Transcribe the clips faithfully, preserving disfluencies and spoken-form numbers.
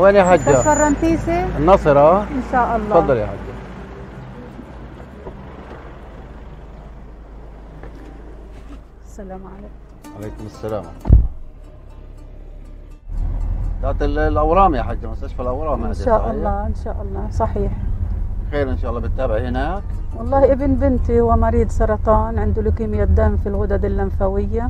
وين يا حجة؟ مستشفى الرنتيسي النصر. اه ان شاء الله. تفضل يا حجة. السلام عليكم. عليكم السلام. بتاعت الاورام يا حجة، مستشفى الاورام. ان شاء الله ان شاء الله صحيح. خير ان شاء الله. بتتابعي هناك؟ والله ابن بنتي هو مريض سرطان، عنده لوكيميا الدم في الغدد اللمفاويه.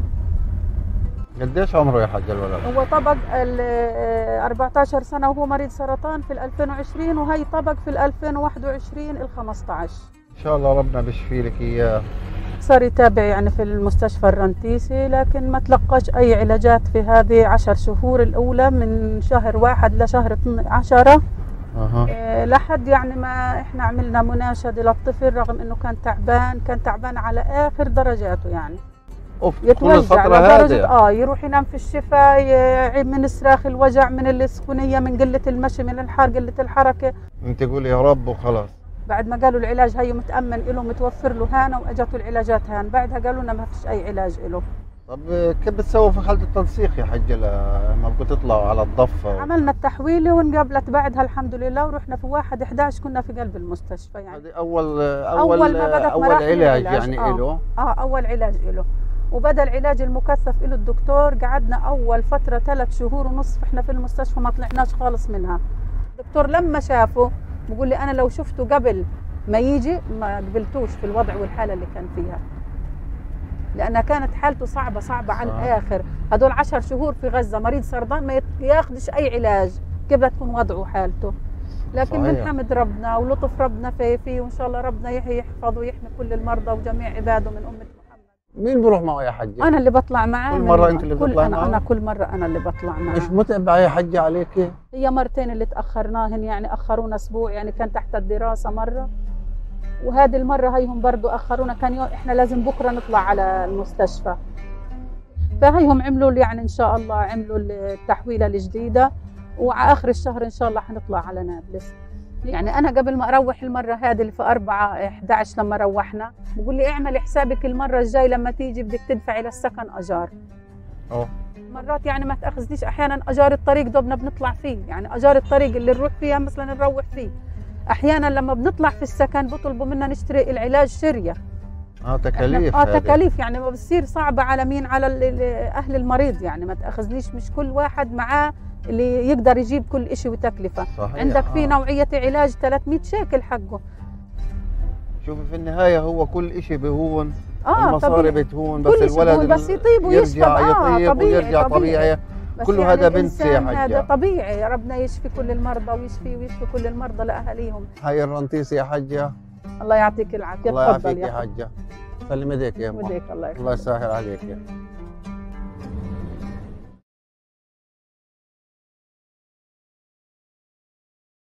قديش عمره يا حجة الولد؟ هو طبق ال أربعة عشر سنه وهو مريض سرطان في ال ألفين وعشرين، وهي طبق في ال ألفين وواحد وعشرين ال خمسة عشر. ان شاء الله ربنا بيشفي لك اياه. صار يتابع يعني في المستشفى الرنتيسي، لكن ما تلقاش اي علاجات في هذه عشر شهور الاولى من شهر واحد لشهر عشرة. أه. إيه لحد يعني ما احنا عملنا مناشده للطفل، رغم انه كان تعبان، كان تعبان على اخر درجاته يعني. اوف. يتوجع لدرجه اه يروح ينام في الشفا، يعيب من صراخ الوجع، من السخونيه، من قله المشي، من الحر، قله الحركه. انت قولي يا رب وخلاص. بعد ما قالوا العلاج هي متامن له، متوفر له هانه، واجته العلاجات هان، بعدها قالوا لنا ما فيش اي علاج له. طب كيف بتسووا في حاله التنسيق يا حجه لما بدكم تطلعوا على الضفه؟ عملنا التحويله وانقبلت بعدها الحمد لله، ورحنا في واحد إحدى عشر كنا في قلب المستشفى يعني. هذه اول اول اول ما بدت اول علاج, علاج يعني آه. له. اه اول علاج له، وبدا العلاج المكثف له الدكتور. قعدنا اول فتره ثلاث شهور ونصف احنا في المستشفى ما طلعناش خالص منها. الدكتور لما شافه بقول لي انا لو شفته قبل ما يجي ما قبلتوش في الوضع والحاله اللي كان فيها، لانها كانت حالته صعبه صعبه على الاخر. هدول عشر شهور في غزه مريض سرطان ما ياخذش اي علاج، كيف بدها تكون وضعه وحالته؟ لكن من حمد ربنا ولطف ربنا فيه فيه، وان شاء الله ربنا يحفظه ويحمي كل المرضى وجميع عباده من امه محمد. مين بروح معه يا حجه؟ انا اللي بطلع معاه. كل مره انت اللي بتطلع معه؟ معه؟ انا كل مره انا اللي بطلع معاه. مش متعبه يا حجه عليك؟ هي مرتين اللي تاخرناهن يعني، اخرونا اسبوع يعني، كان تحت الدراسه مره، وهذه المره هيهم برضو اخرونا، كان يوم احنا لازم بكره نطلع على المستشفى، فهيهم عملوا يعني ان شاء الله عملوا التحويله الجديده، وعلى اخر الشهر ان شاء الله حنطلع على نابلس. يعني انا قبل ما اروح المره هذه اللي في أربعة إحدى عشر لما روحنا بقول لي اعملي حسابك المره الجاي لما تيجي بدك تدفعي للسكن اجار. اه مرات يعني ما تاخذنيش احيانا اجار الطريق دوبنا بنطلع فيه، يعني اجار الطريق اللي نروح فيها مثلا نروح فيه. احيانا لما بنطلع في السكن بطلبوا منا نشتري العلاج شريه. اه تكاليف. اه تكاليف يعني ما بتصير صعبه على مين؟ على اهل المريض يعني. ما تاخذنيش مش كل واحد معاه اللي يقدر يجيب كل شيء وتكلفه. صحيح. عندك في آه. نوعيه علاج ثلاثمئة شيكل حقه. شوفي في النهايه هو كل شيء بهون. اه المصاري بتهون، بس الولد بس يطيب ويشفى. يرجع آه يطيب طبيعي ويرجع طبيعي. كله يعني هذا بنسي يا حجه. هذا طبيعي. ربنا يشفي كل المرضى ويشفي ويشفي كل المرضى لاهاليهم. هاي الرنتيسي يا حجه. الله يعطيك العافيه. الله يعافيك يا حجه. سلم ايديك يا امه. الله يخليك. الله يسهل عليك يا